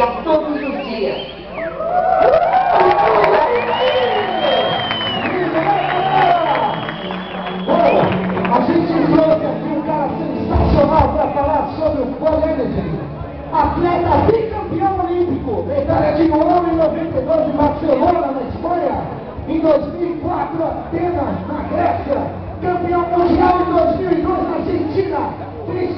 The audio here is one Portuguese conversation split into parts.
todos os dias. A gente trouxe aqui um cara sensacional para falar sobre o Paul Energy, atleta bicampeão olímpico, medalha de ouro em 92 em Barcelona, na Espanha, em 2004 Atenas, na Grécia, campeão mundial em 2002 na Argentina, fez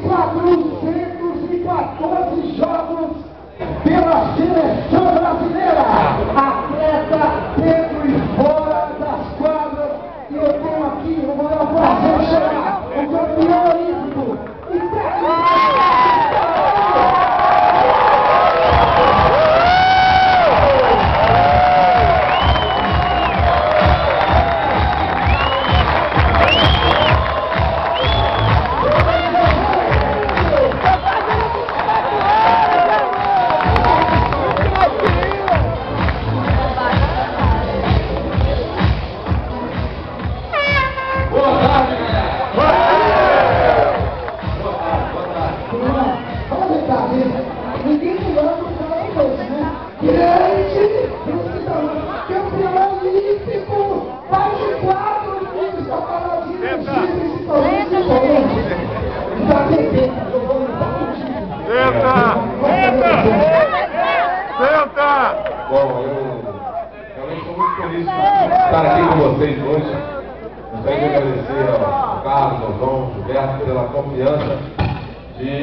414 jogos pela seleção brasileira, atleta dentro e fora das quadras. E eu tenho aqui o maior prazer de chamar o campeão olímpico e Bom, eu realmente estou muito feliz de estar aqui com vocês hoje. Gostaria de agradecer ao Carlos, ao João, ao Gilberto pela confiança de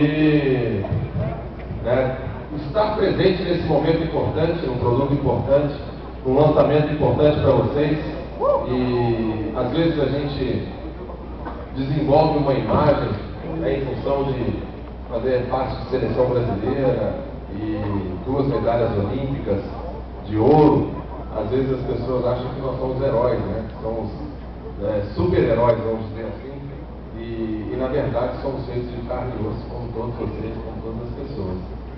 estar presente nesse momento importante, num produto importante, num lançamento importante para vocês. E às vezes a gente desenvolve uma imagem em função de fazer parte de seleção brasileira e 2 medalhas olímpicas de ouro. Às vezes as pessoas acham que nós somos heróis, né? Somos super-heróis, vamos dizer assim, e na verdade somos feitos de carne e osso, como todos vocês, como todas as pessoas.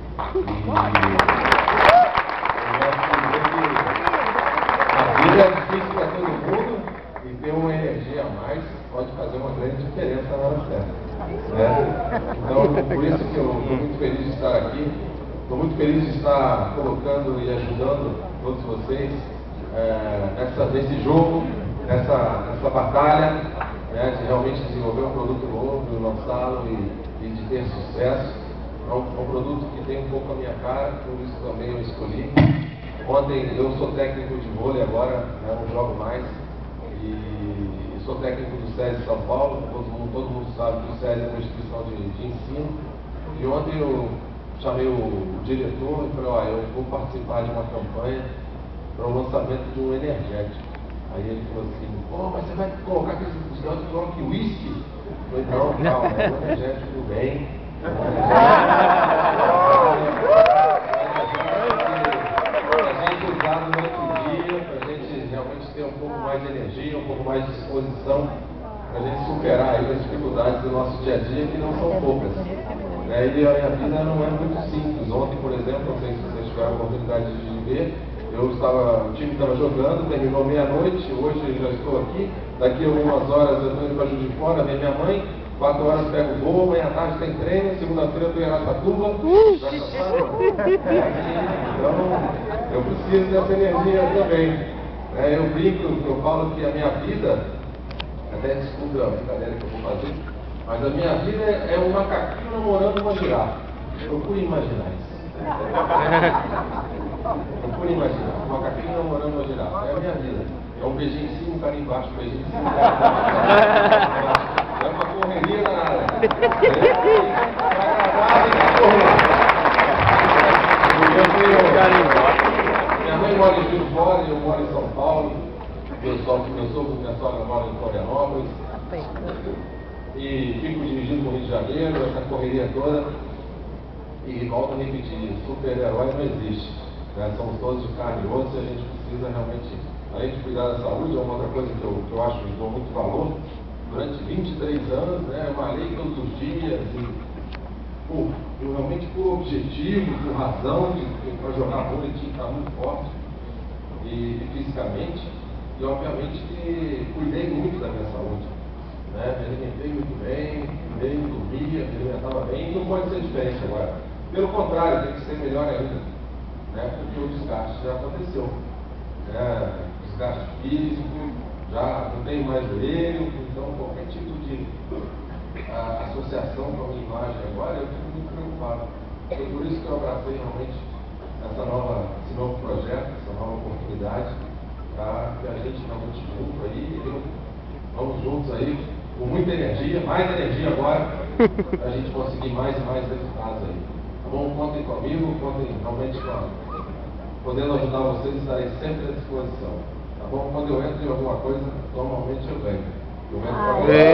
A vida é difícil para todo mundo e ter uma energia a mais pode fazer uma grande diferença na hora certa, né? Então, por isso que eu estou muito feliz de estar aqui. Estou muito feliz de estar colocando e ajudando todos vocês nesse jogo, nessa batalha, né, de realmente desenvolver um produto novo, de lançá-lo e de ter sucesso. É um produto que tem um pouco a minha cara, por isso também eu escolhi. Ontem eu sou técnico de vôlei agora, né, não jogo mais, e sou técnico do SESI São Paulo. Todo mundo sabe que o SESI é uma instituição de ensino. E ontem eu chamei o diretor e falei, olha, eu vou participar de uma campanha para o lançamento de um energético. Aí ele falou assim, pô, mas você vai colocar aqueles estudantes que colocam whisky? Eu falei, não, calma, é um energético do bem. A gente usar durante o dia, para a gente realmente ter um pouco mais de energia, um pouco mais de disposição, para a gente superar aí as dificuldades do nosso dia a dia, que não são poucas. E a minha vida não é muito simples. Ontem, por exemplo, não sei se vocês tiveram a oportunidade de ver, o time estava jogando, terminou meia-noite, hoje eu já estou aqui, daqui a algumas horas eu estou indo para Juiz de Fora, ver minha mãe, 4 horas pego o voo, amanhã à tarde tem treino, segunda-feira eu estou em Araçatuba, então eu preciso dessa energia também. Eu brinco, eu falo que a minha vida, até desculpe a brincadeira que eu vou fazer, mas a minha vida é um macaquinho namorando uma girafa. Procure imaginar isso. Procure imaginar. Um macaquinho namorando uma girafa. É a minha vida. É um beijinho em cima, um cara embaixo, um beijinho em cima. É uma correria danada. Minha mãe mora em Juiz de Fora, eu moro em São Paulo. Meu sogro e minha sogra moram em Florianópolis. E fico dirigindo no Rio de Janeiro, essa correria toda. E volto a repetir, super-herói não existe. Né? Somos todos de carne e osso e a gente precisa realmente, além de cuidar da saúde, é uma outra coisa que eu acho que dou muito valor. Durante 23 anos, né, eu malhei todos os dias, realmente por objetivo, por razão, para jogar vôlei tinha que estar muito forte e fisicamente. E obviamente que cuidei muito da minha saúde. Me alimentei muito bem, dormia, me alimentava bem, e não pode ser diferente agora. Pelo contrário, tem que ser melhor ainda. né, porque o desgaste já aconteceu. Né, desgaste físico, já não tem mais joelho, então qualquer tipo de associação com a minha imagem agora, eu fico muito preocupado. Foi por isso que eu abracei realmente esse novo projeto, essa nova oportunidade, para que a gente realmente junto aí, vamos juntos aí, com muita energia, mais energia agora, para a gente conseguir mais e mais resultados aí. Tá bom? Contem comigo, contem realmente podendo ajudar vocês, estarei sempre à disposição. Tá bom? Quando eu entro em alguma coisa, normalmente eu venho. Eu entro para